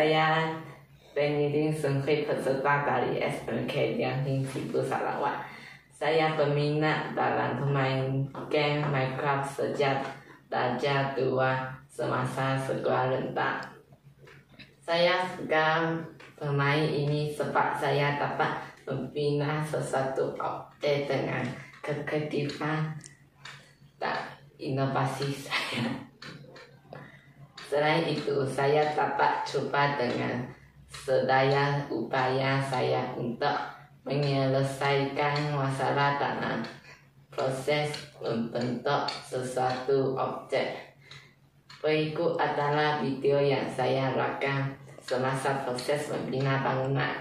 saya Benidin Sungkri peserta dari SMK Liangting Sibu Sarawak. Saya peminat dalam bermain game Minecraft sejak darjah 2 semasa sekolah rendah. Saya suka bermain ini sebab saya dapat membina sesuatu objek dengan kekreatifan dan inovasi saya. Selain itu, saya dapat coba dengan sedaya upaya saya untuk menyelesaikan masalah dalam proses membentuk sesuatu objek. Berikut adalah video yang saya rekam semasa proses membina bangunan.